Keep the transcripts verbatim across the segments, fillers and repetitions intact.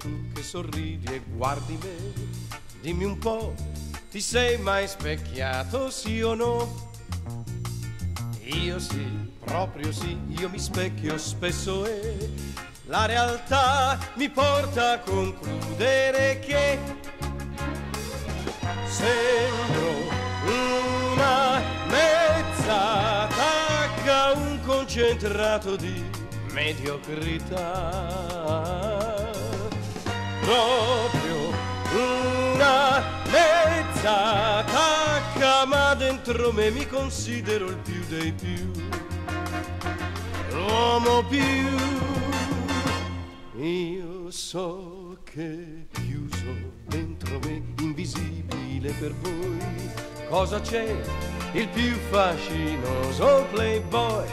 tu che sorridi e guardi me, dimmi un po', ti sei mai specchiato, sì o no? Io sì, proprio sì, io mi specchio spesso e la realtà mi porta a concludere che sembro una mezza tacca, un concentrato di mediocrità, proprio una mezza tacca, ma dentro me mi considero il più dei più, l'uomo più. Io so che chiuso dentro me, invisibile per voi, cosa c'è? Il più fascinoso playboy,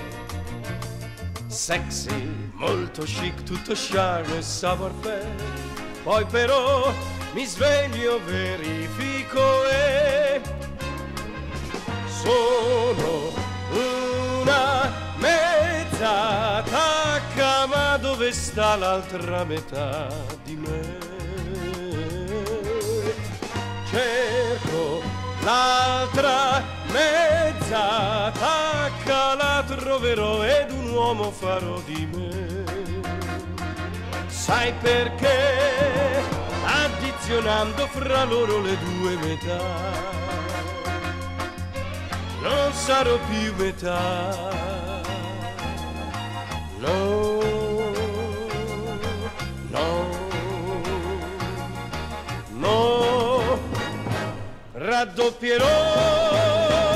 sexy, molto chic, tutto charme e savoir-faire. Poi però mi sveglio, verifico e sono una mezza tacca, ma dove sta l'altra metà di me? Cerco l'altra mezza tacca, la troverò ed un uomo farò di me. Sai perché? Addizionando fra loro le due metà, non sarò più metà. No, no, no, raddoppierò.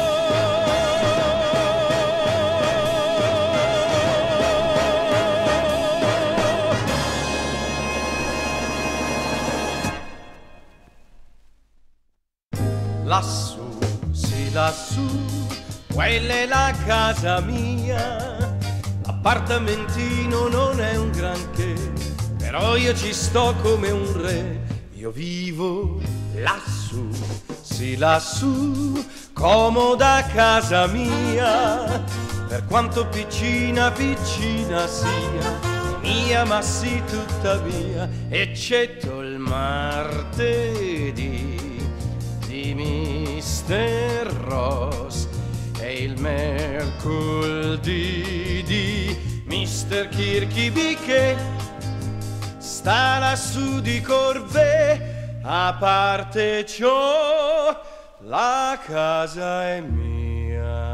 Lassù, sì lassù, quella è la casa mia. L'appartamentino non è un granché, però io ci sto come un re. Io vivo lassù, sì lassù, comoda casa mia. Per quanto piccina, piccina sia, mia ma sì tuttavia, eccetto il martedì di mister Ross e il mercoledì di mister Kirkby che sta lassù di corvée. A parte ciò, la casa è mia.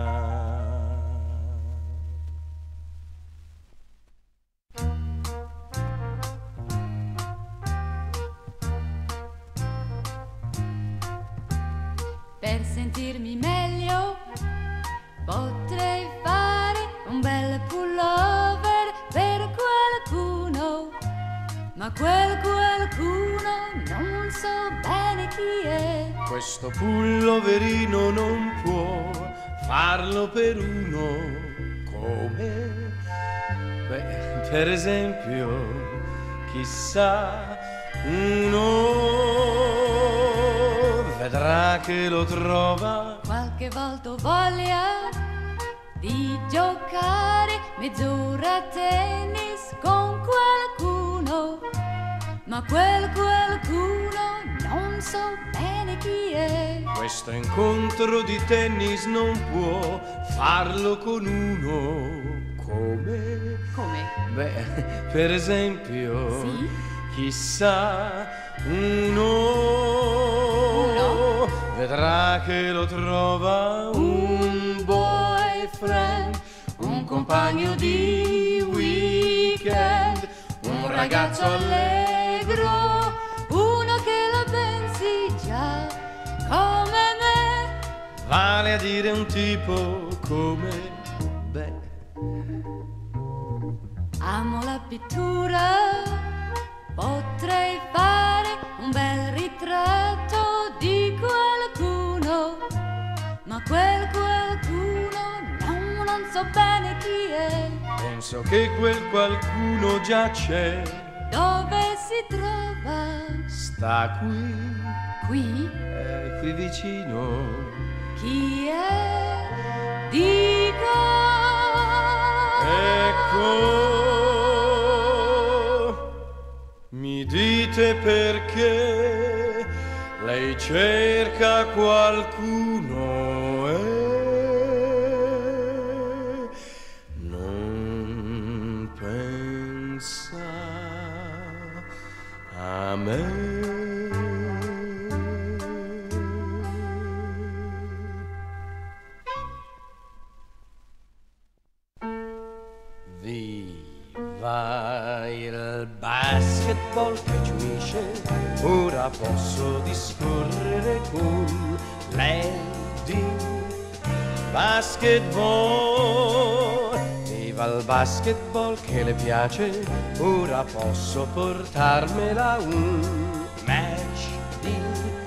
Per sentirmi meglio potrei fare un bel pullover per qualcuno, ma quel qualcuno non so bene chi è. Questo pulloverino non può farlo per uno come, beh, per esempio, chissà, uno vedrà che lo trova. Qualche volta ho voglia di giocare mezz'ora a tennis con qualcuno, ma quel qualcuno non so bene chi è. Questo incontro di tennis non può farlo con uno come? Come? Beh, per esempio, sì? Chissà, uno, uno vedrà che lo trova un boyfriend, un compagno di weekend, un ragazzo allegro, uno che la pensi già come me, vale a dire un tipo come, beh, amo la pittura, potrei fare un bel ritratto di qualcuno, ma quel qualcuno no, non so bene chi è. Penso che quel qualcuno già c'è. Dove si trova? Sta qui. Qui? È qui vicino. Chi è? Dico. Ecco. Mi dite e perché lei cerca qualcuno e non pensa a me. Viva il basketball che giuisce, ora posso discorrere con lei di basketball. Viva il basketball che le piace, ora posso portarmela un match di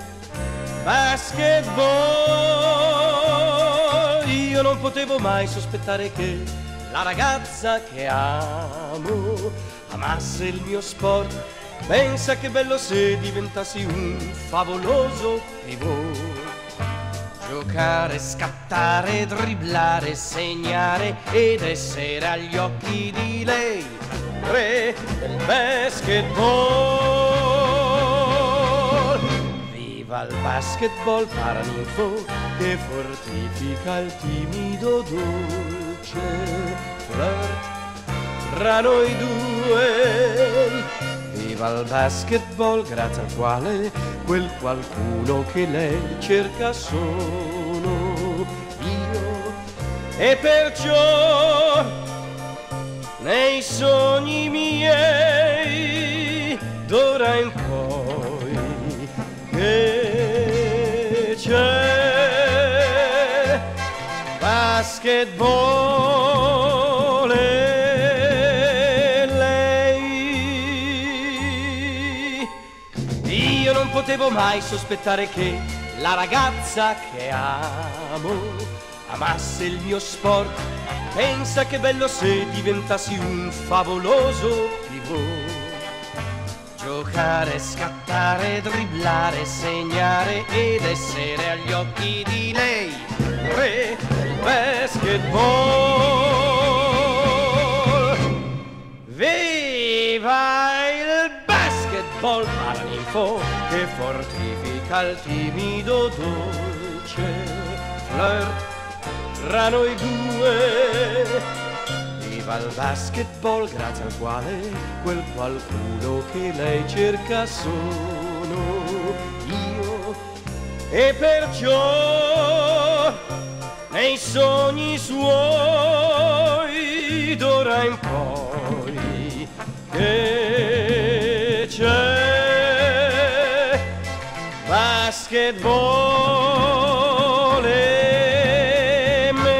basketball. Io non potevo mai sospettare che la ragazza che amo amasse il mio sport. Pensa che bello se diventassi un favoloso pivot. Giocare, scattare, dribblare, segnare ed essere agli occhi di lei re del basketball. Viva il basketball paraninfo che fortifica il timido dolce flirt tra noi due. Viva il basketball grazie al quale quel qualcuno che lei cerca sono io. E perciò nei sogni miei d'ora in poi che c'è basketball e lei. Io non potevo mai sospettare che la ragazza che amo amasse il mio sport. Pensa che bello se diventassi un favoloso pivot. Giocare, scattare, dribblare, segnare ed essere agli occhi di lei re del basketball. Viva il basketball paraninfo che fortifica il timido dolce flirt tra noi due. Viva il basketball grazie al quale quel qualcuno che lei cerca sono io. E perciò nei sogni suoi d'ora in poi che c'è basketball e me.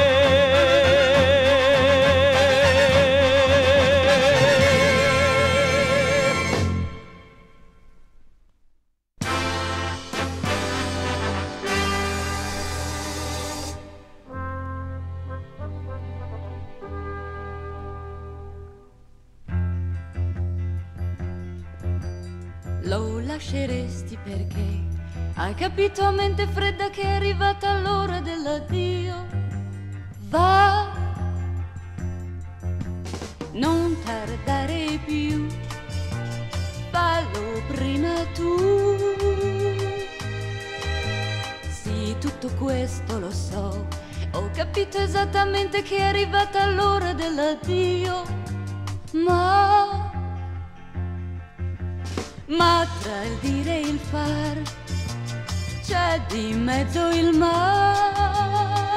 Lo lasceresti perché hai capito a mente fredda che è arrivata l'ora dell'addio. Va, non tardare più, fallo prima tu. Sì, tutto questo lo so, ho capito esattamente che è arrivata l'ora dell'addio. Ma Ma tra il dire e il far c'è di mezzo il mar.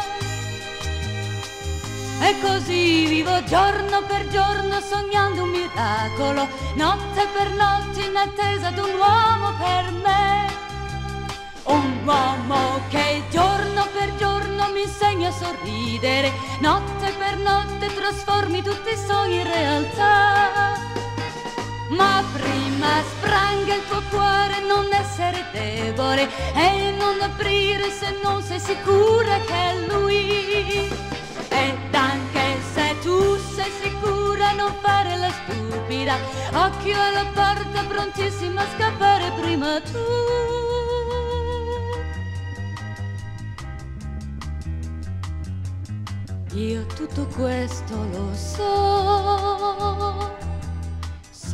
E così vivo giorno per giorno sognando un miracolo, notte per notte in attesa di un uomo per me. Un uomo che giorno per giorno mi insegna a sorridere, notte per notte trasformi tutti i sogni in realtà. Ma prima spranga il tuo cuore, non essere debole e non aprire se non sei sicura che è lui. Ed anche se tu sei sicura, non fare la stupida, occhio alla porta prontissima a scappare prima tu. Io tutto questo lo so,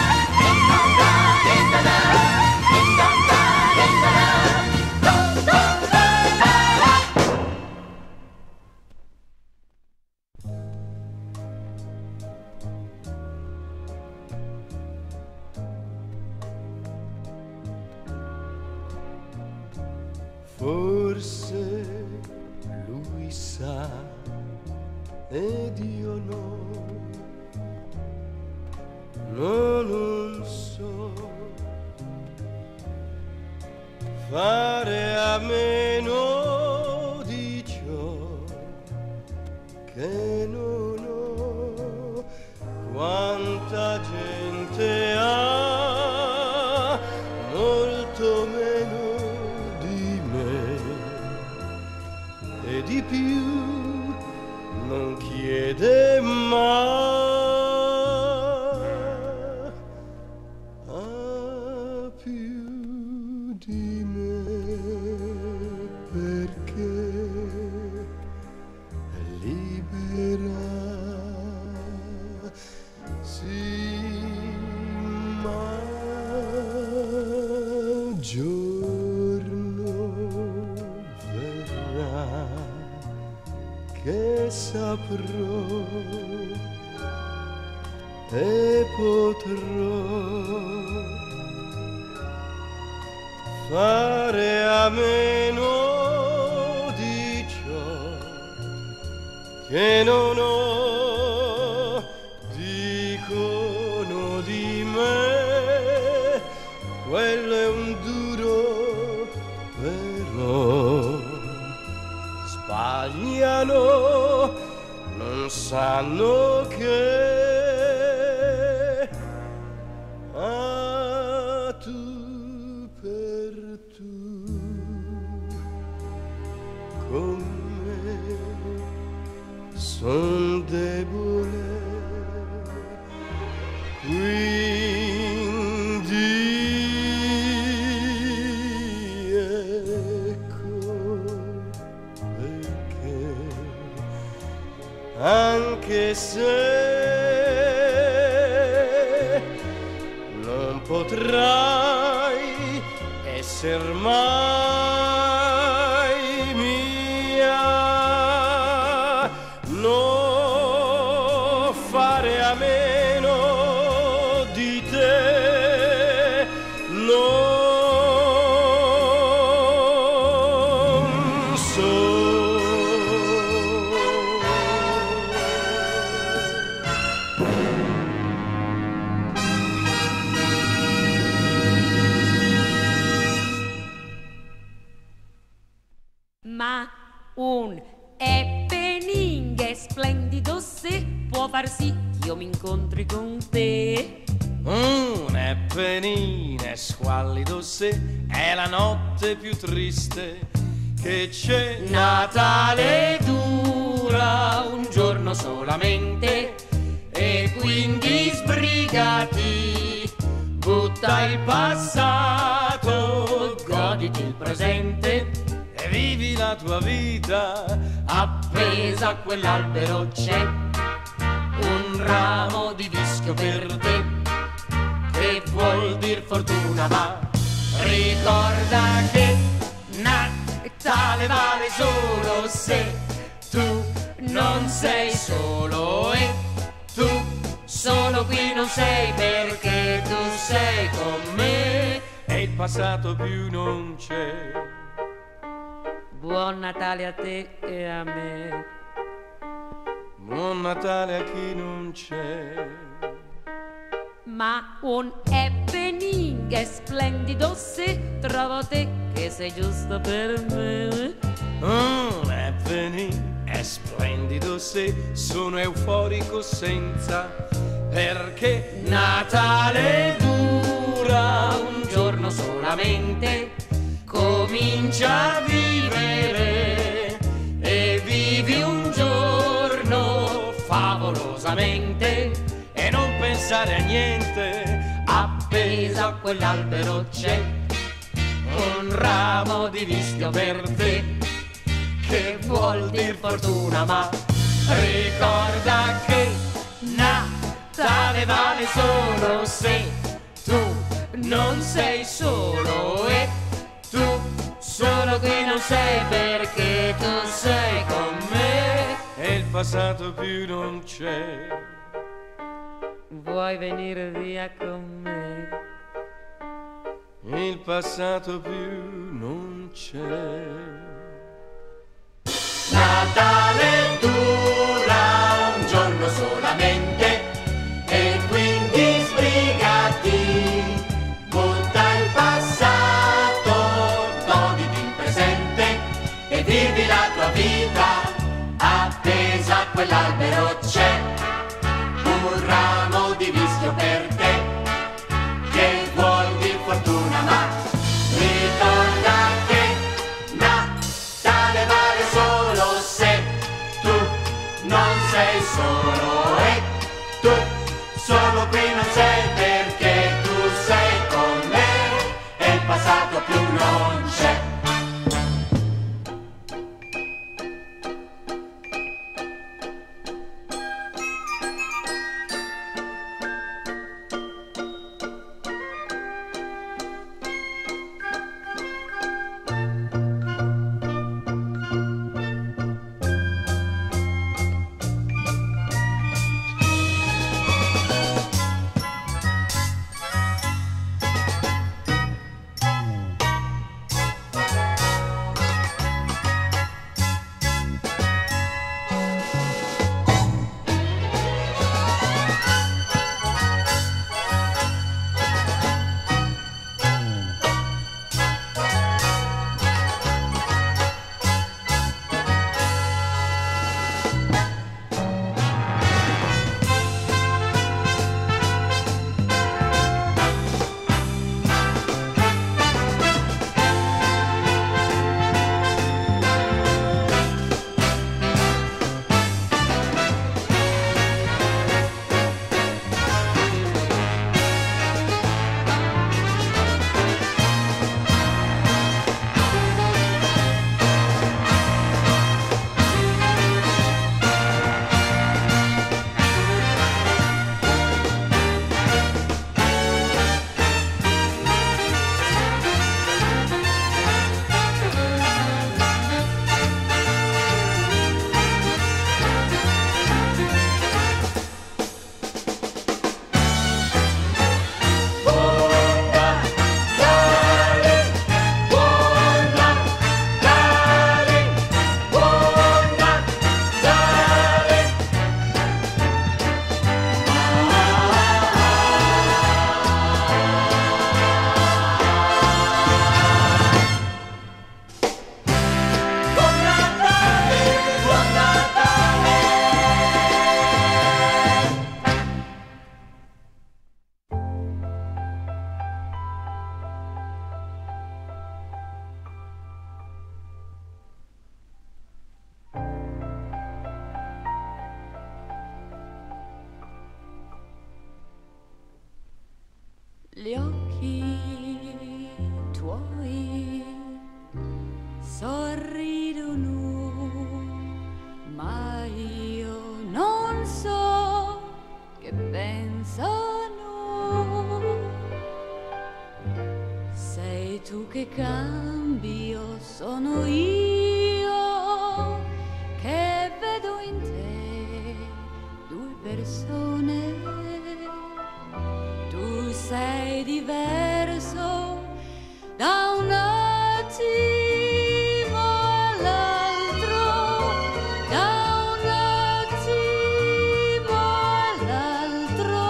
Forse lui sa ed io no, no, non so, fare a meno di ciò che non ho. Quanta gente ha molto meno di me e di più non chiede mai. Ha più di me perché è libera. Sì, ma giorno verrà che saprò e potrò fare a meno di ciò che non ho. Dicono di me, quello è un duro però. Sbagliano, non sanno che ah, tu per tu con me son debole. Quindi ecco perché anche se non potrai esser mai mia, non fare a meno di te, non so. Ma un happening splendido se può far sì che io mi incontri con te. Un happening è squallido se è la notte più triste che c'è. Natale dura un giorno solamente e quindi sbrigati, butta il passato, goditi il presente E vivi la tua vita. appesa a quell'albero c'è un ramo di vischio per te che vuol dir fortuna, ma ricorda che Natale vale solo se tu non sei solo e tu solo qui non sei perché tu sei con me E il passato più non c'è. Buon Natale a te e a me. Buon Natale a chi non c'è. Ma un happening è splendido se trovo te che sei giusto per me. Un happening è splendido se sono euforico senza perché Natale dura un giorno solamente, comincia a vivere e vivi un giorno favolosamente e non pensare a niente. appesa a quell'albero c'è un ramo di vischio per te che vuol dir fortuna, ma ricorda che Natale vale solo se tu non sei solo e tu solo qui non sei perché tu sei con me. E il passato più non c'è. Vuoi venire via con me? Il passato più non c'è. Natale dura un giorno solamente e quindi sbrigati, butta il passato, ramo di vischio per te, che vuol dir fortuna, ma ricorda che Natale vale solo se tu non sei solo, e tu solo qui non sei perché tu sei con me e il passato più non c'è. Gli occhi tuoi sorridono, ma io non so che pensano. Sei tu che cambi o sono io che vedo in te due persone? Tu sei diverso da un attimo all'altro, da un attimo all'altro.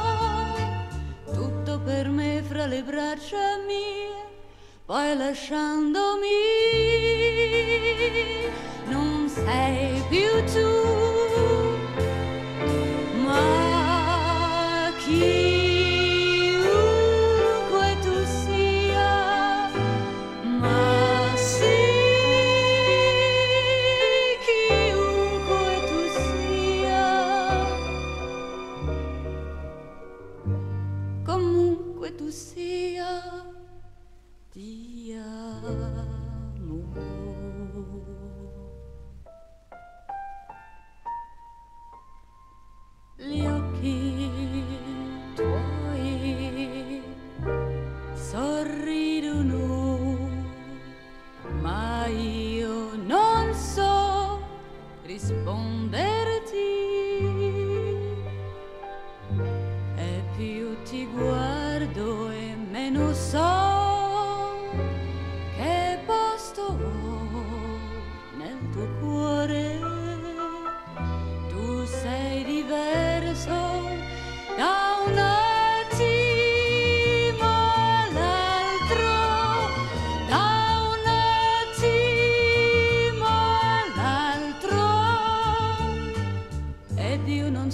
Tutto per me fra le braccia mie, poi lasciandomi non sei più tu, ma chi? Tu sia, ti amo.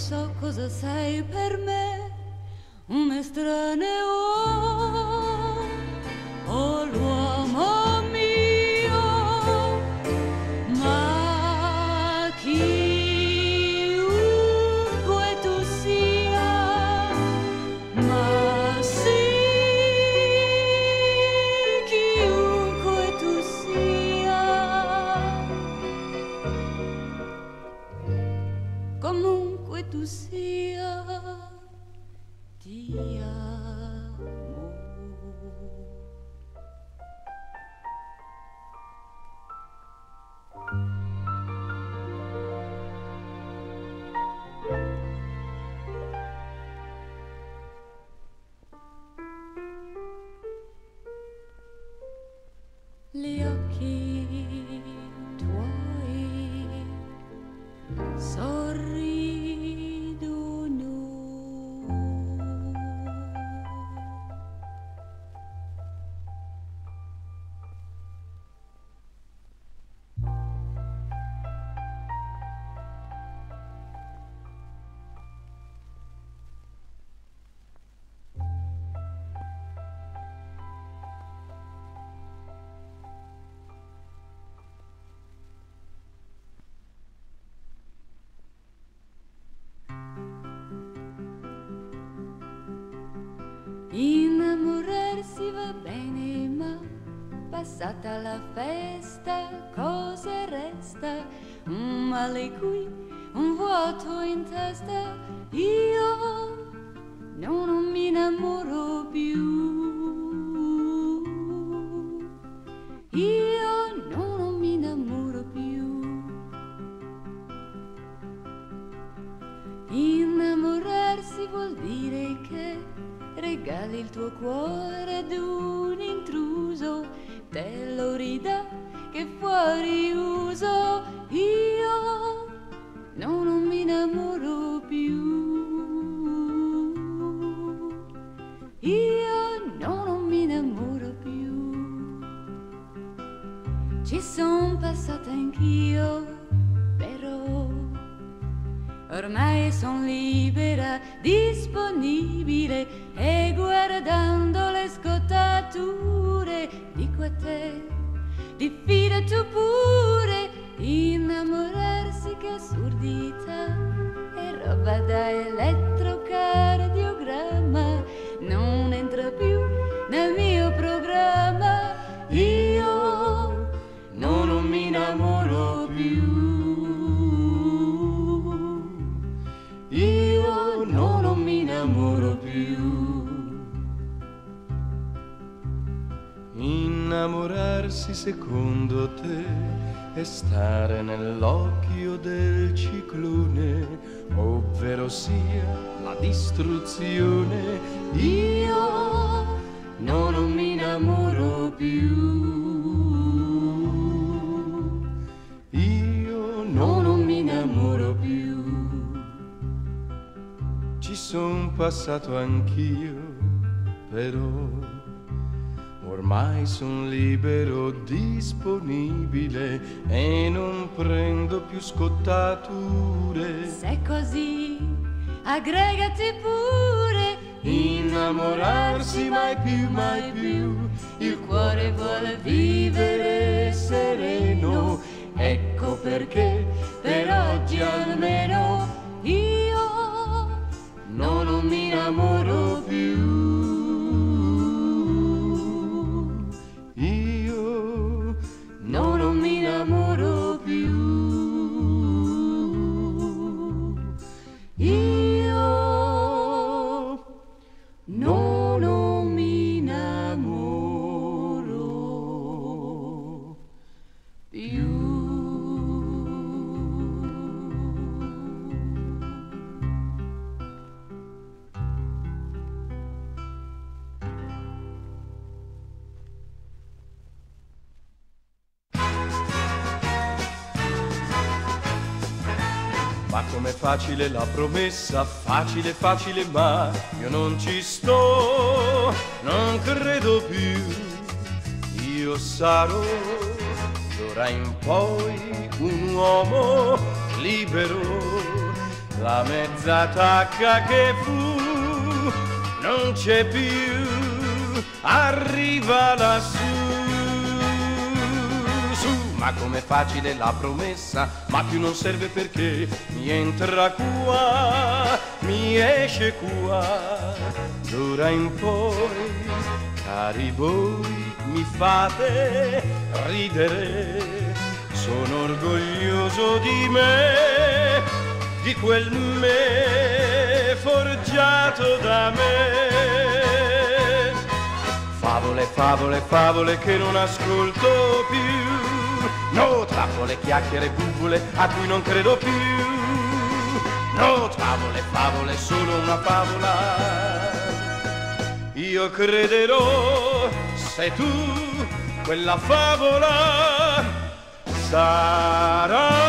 so cosa sei per me, un estraneo o l'uomo mio, ma chiunque tu sia, ma sì, chiunque tu sia, comunque tu sia, ti amo. Gli occhi tuoi sorridono, innamorarsi va bene, ma passata la festa cosa resta? Un male qui, un vuoto in testa, io no, non mi innamoro più, io no, non mi innamoro più. Innamorarsi vuol dire che regali il tuo cuore ad un intruso, te lo ridà che fuori uso, io no, non mi innamoro più, io no, non mi innamoro più. Ci son passata anch'io, però ormai son libera, disponibile, e guardando le scottature dico a te, diffida tu pure, innamorarsi che assurdità, è roba da elettrocardiogramma, non entra più nel mio programma, io no, non mi innamoro più. Io no, non mi innamoro più. Innamorarsi secondo te è stare nell'occhio del ciclone, ovvero sia la distruzione. Io no, non mi innamoro più. Io no, non mi innamoro più. Ci son passato anch'io, però ormai son libero, disponibile e non prendo più scottature. Se così, aggregati pure. Innamorarsi mai più, mai più. Il cuore vuole vivere sereno. Ecco perché per oggi almeno io no, non mi innamoro più. Io no, non mi innamoro più. Io no, non mi innamoro più. Ma com'è facile la promessa, facile, facile, ma io non ci sto, non credo più. Io sarò d'ora in poi un uomo libero la mezza tacca che fu non c'è più, arriva lassù. Su, ma com'è facile la promessa, ma più non serve perché mi entra qua, mi esce qua, d'ora in poi, cari voi, mi fate ridere, sono orgoglioso di me, di quel me forgiato da me. Favole, favole, favole che non ascolto più, no trappole, chiacchiere, buvole a cui non credo più, no favole, favole, solo una favola. Io crederò se tu quella favola sarai.